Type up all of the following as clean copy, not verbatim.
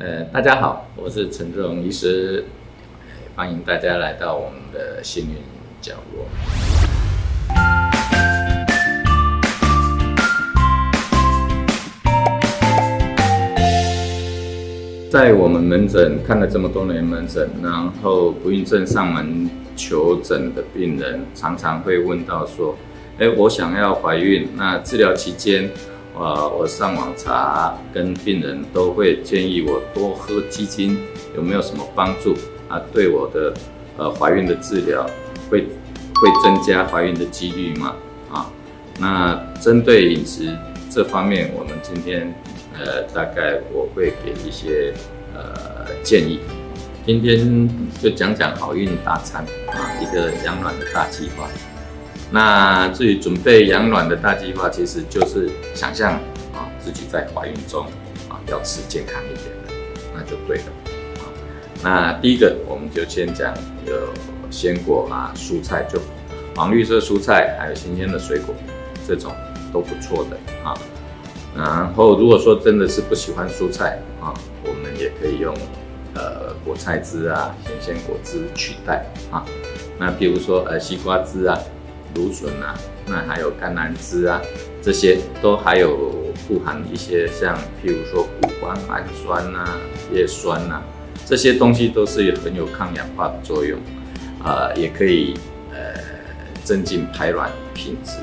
大家好，我是陈志荣医师，欢迎大家来到我们的幸运角落。在我们门诊看了这么多年门诊，然后不孕症上门求诊的病人，常常会问到说：“我想要怀孕，那治疗期间。”我上网查，跟病人都会建议我多喝鸡精，有没有什么帮助啊？对我的怀孕的治疗会增加怀孕的几率吗？啊，那针对饮食这方面，我们今天大概我会给一些建议。今天就讲讲好运大餐啊，一个养卵的大计划。那至于准备养卵的大计划，其实就是想象自己在怀孕中要吃健康一点的，那就对了啊。那第一个我们就先讲有鲜果蔬菜，就黄绿色蔬菜，还有新鲜的水果，这种都不错的啊。然后如果说真的是不喜欢蔬菜我们也可以用果菜汁新鲜果汁取代啊。那比如说西瓜汁芦笋那还有甘蓝汁这些都还有富含一些像譬如说谷胱氨酸叶酸这些东西都是很有抗氧化的作用，也可以增进排卵品质。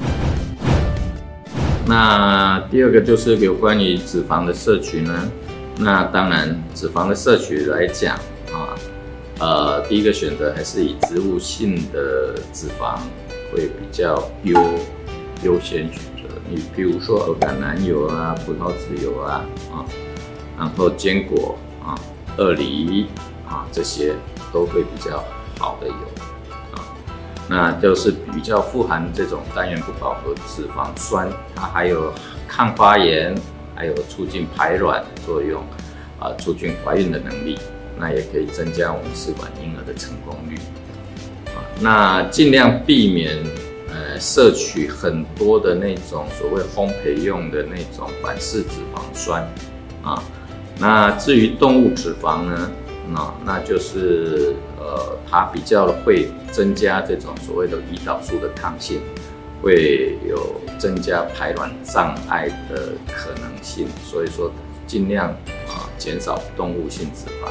那第二个就是有关于脂肪的摄取呢，那当然脂肪的摄取来讲第一个选择还是以植物性的脂肪会比较优先选择。你比如说橄榄油葡萄籽油然后坚果鳄梨这些都会比较好的油那就是比较富含这种单元不饱和脂肪酸，它还有抗发炎，还有促进排卵作用促进怀孕的能力，那也可以增加我们试管婴儿的成功率那尽量避免摄取很多的那种所谓烘焙用的那种反式脂肪酸那至于动物脂肪呢，那就是它比较会增加这种所谓的胰岛素的抗性，会有增加排卵障碍的可能性，所以说尽量减少动物性脂肪。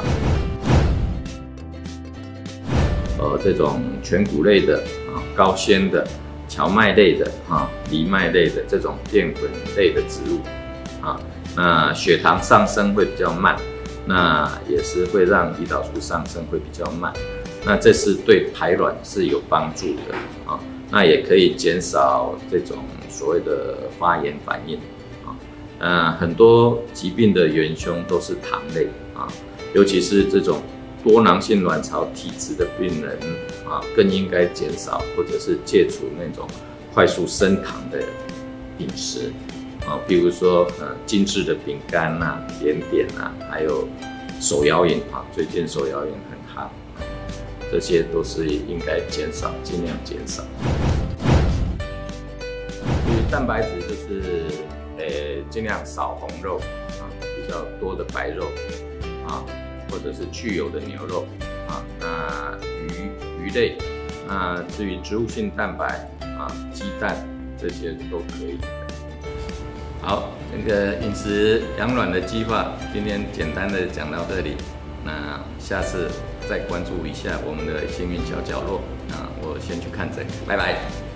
这种全谷类的高纤的、荞麦类的藜麦类的这种淀粉类的植物那血糖上升会比较慢，那也是会让胰岛素上升会比较慢，那这是对排卵是有帮助的那也可以减少这种所谓的发炎反应很多疾病的元凶都是糖类尤其是这种多囊性卵巢体质的病人更应该减少或者是戒除那种快速升糖的饮食比如说精致的饼干甜点还有手摇饮最近手摇饮很夯这些都是应该减少，尽量减少。至于蛋白质就是尽量少红肉比较多的白肉或者是去油的牛肉那鱼类那至于植物性蛋白鸡蛋这些都可以。好，这个饮食养卵的计划今天简单的讲到这里，那下次再关注一下我们的幸运小角落我先去看诊，拜拜。